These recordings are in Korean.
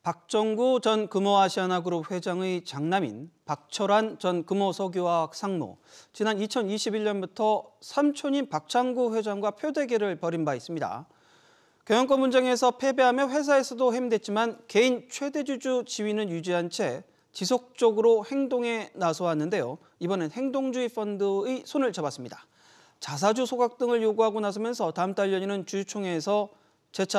박정구 전 금호아시아나그룹 회장의 장남인 박철환 전 금호석유화학 상무, 지난 2021년부터 삼촌인 박창구 회장과 표대결을 벌인 바 있습니다. 경영권 분쟁에서 패배하며 회사에서도 해임됐지만 개인 최대주주 지위는 유지한 채 지속적으로 행동에 나서왔는데요. 이번엔 행동주의 펀드의 손을 잡았습니다. 자사주 소각 등을 요구하고 나서면서 다음 달 열리는 주주총회에서 재차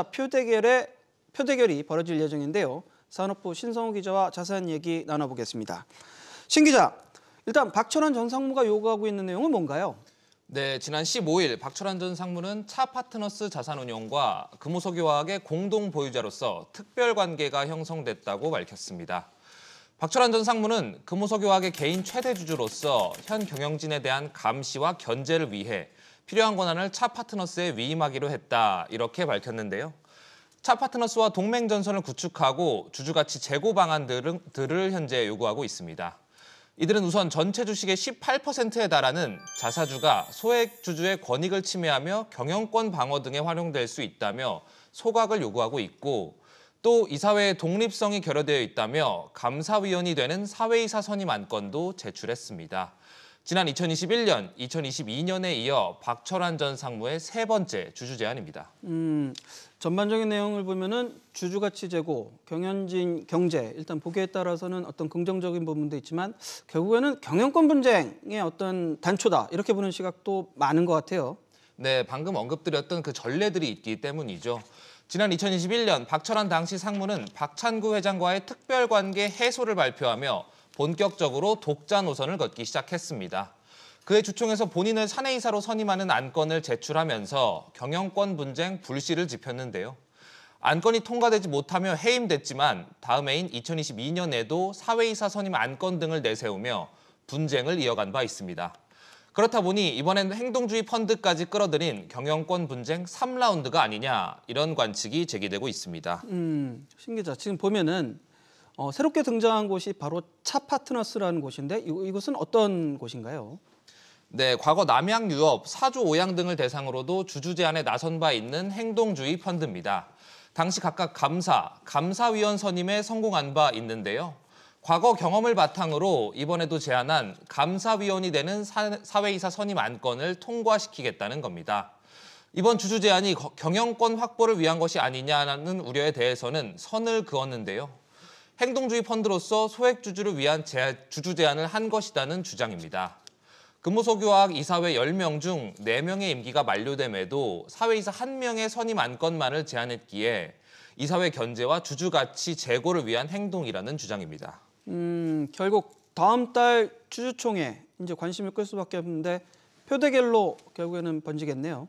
표대결이 벌어질 예정인데요. 산업부 신성우 기자와 자세한 얘기 나눠보겠습니다. 신 기자, 일단 박철환 전 상무가 요구하고 있는 내용은 뭔가요? 네, 지난 15일 박철환 전 상무는 차파트너스 자산운용과 금호석유화학의 공동 보유자로서 특별관계가 형성됐다고 밝혔습니다. 박철환 전 상무는 금호석유화학의 개인 최대주주로서 현 경영진에 대한 감시와 견제를 위해 필요한 권한을 차파트너스에 위임하기로 했다, 이렇게 밝혔는데요. 차파트너스와 동맹전선을 구축하고 주주가치 제고 방안들을 현재 요구하고 있습니다. 이들은 우선 전체 주식의 18%에 달하는 자사주가 소액 주주의 권익을 침해하며 경영권 방어 등에 활용될 수 있다며 소각을 요구하고 있고, 또 이사회의 독립성이 결여되어 있다며 감사위원이 되는 사회이사 선임 안건도 제출했습니다. 지난 2021년, 2022년에 이어 박철환 전 상무의 세 번째 주주 제안입니다. 전반적인 내용을 보면은 주주가치 제고, 경영진 경제, 일단 보기에 따라서는 어떤 긍정적인 부분도 있지만 결국에는 경영권 분쟁의 어떤 단초다, 이렇게 보는 시각도 많은 것 같아요. 네, 방금 언급드렸던 그 전례들이 있기 때문이죠. 지난 2021년 박철환 당시 상무는 박찬구 회장과의 특별관계 해소를 발표하며 본격적으로 독자 노선을 걷기 시작했습니다. 그해 주총에서 본인을 사내이사로 선임하는 안건을 제출하면서 경영권 분쟁 불씨를 지폈는데요. 안건이 통과되지 못하며 해임됐지만 다음 해인 2022년에도 사회이사 선임 안건 등을 내세우며 분쟁을 이어간 바 있습니다. 그렇다 보니 이번엔 행동주의 펀드까지 끌어들인 경영권 분쟁 3라운드가 아니냐, 이런 관측이 제기되고 있습니다. 신 기자, 지금 보면은 새롭게 등장한 곳이 바로 차파트너스라는 곳인데 이곳은 어떤 곳인가요? 네, 과거 남양 유업, 사주 오양 등을 대상으로도 주주 제안에 나선 바 있는 행동주의 펀드입니다. 당시 각각 감사위원 선임에 성공한 바 있는데요. 과거 경험을 바탕으로 이번에도 제안한 감사위원이 되는 사회이사 선임 안건을 통과시키겠다는 겁니다. 이번 주주 제안이 경영권 확보를 위한 것이 아니냐는 우려에 대해서는 선을 그었는데요. 행동주의 펀드로서 소액 주주를 위한 주주 제안을 한 것이라는 주장입니다. 금호석유화학 이사회 10명 중 4명의 임기가 만료됨에도 사회이사 1명의 선임 안건만을 제안했기에 이사회 견제와 주주 가치 제고를 위한 행동이라는 주장입니다. 결국 다음 달 주주총회 이제 관심을 끌 수밖에 없는데 표대결로 결국에는 번지겠네요.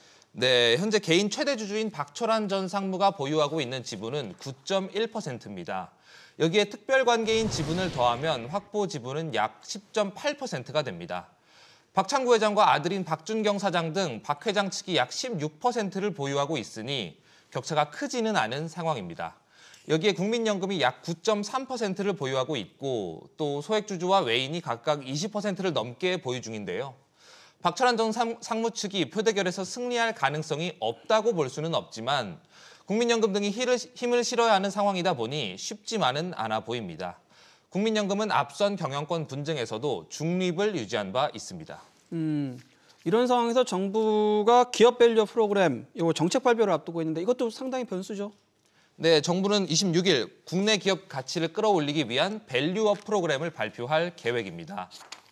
네, 현재 개인 최대 주주인 박철환 전 상무가 보유하고 있는 지분은 9.1%입니다. 여기에 특별관계인 지분을 더하면 확보 지분은 약 10.8%가 됩니다. 박창구 회장과 아들인 박준경 사장 등 박 회장 측이 약 16%를 보유하고 있으니 격차가 크지는 않은 상황입니다. 여기에 국민연금이 약 9.3%를 보유하고 있고, 또 소액주주와 외인이 각각 20%를 넘게 보유 중인데요. 박철환 전 상무 측이 표대결에서 승리할 가능성이 없다고 볼 수는 없지만 국민연금 등이 힘을 실어야 하는 상황이다 보니 쉽지만은 않아 보입니다. 국민연금은 앞선 경영권 분쟁에서도 중립을 유지한 바 있습니다. 이런 상황에서 정부가 기업 밸류 프로그램, 이거 정책 발표를 앞두고 있는데 이것도 상당히 변수죠? 네, 정부는 26일 국내 기업 가치를 끌어올리기 위한 밸류업 프로그램을 발표할 계획입니다.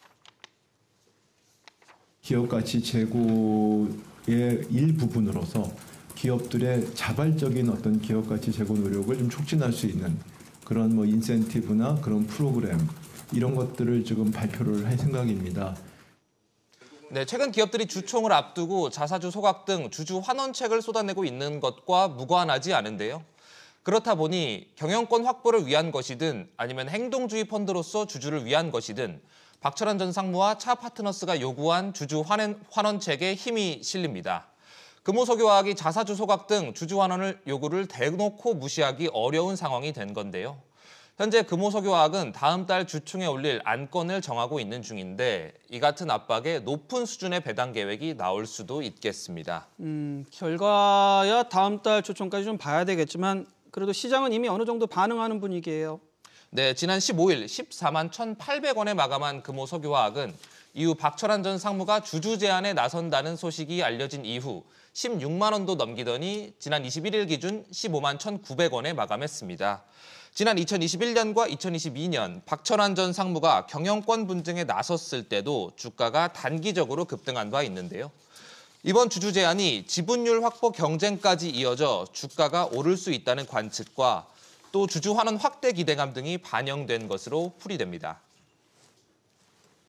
기업 가치 제고의 일부분으로서 기업들의 자발적인 어떤 기업 가치 제고 노력을 좀 촉진할 수 있는 그런 인센티브나 그런 프로그램, 이런 것들을 지금 발표를 할 생각입니다. 네, 최근 기업들이 주총을 앞두고 자사주 소각 등 주주 환원책을 쏟아내고 있는 것과 무관하지 않은데요. 그렇다 보니 경영권 확보를 위한 것이든 아니면 행동주의 펀드로서 주주를 위한 것이든 박철환 전 상무와 차파트너스가 요구한 주주 환원책에 힘이 실립니다. 금호석유화학이 자사주 소각 등 주주 환원을 요구를 대놓고 무시하기 어려운 상황이 된 건데요. 현재 금호석유화학은 다음 달 주총에 올릴 안건을 정하고 있는 중인데 이 같은 압박에 높은 수준의 배당 계획이 나올 수도 있겠습니다. 결과야 다음 달 주총까지 좀 봐야 되겠지만 그래도 시장은 이미 어느 정도 반응하는 분위기예요. 네, 지난 15일 14만 1,800원에 마감한 금호석유화학은 이후 박철한 전 상무가 주주 제안에 나선다는 소식이 알려진 이후 16만 원도 넘기더니 지난 21일 기준 15만 1,900원에 마감했습니다. 지난 2021년과 2022년 박철한 전 상무가 경영권 분쟁에 나섰을 때도 주가가 단기적으로 급등한 바 있는데요. 이번 주주 제안이 지분율 확보 경쟁까지 이어져 주가가 오를 수 있다는 관측과 또 주주 환원 확대 기대감 등이 반영된 것으로 풀이됩니다.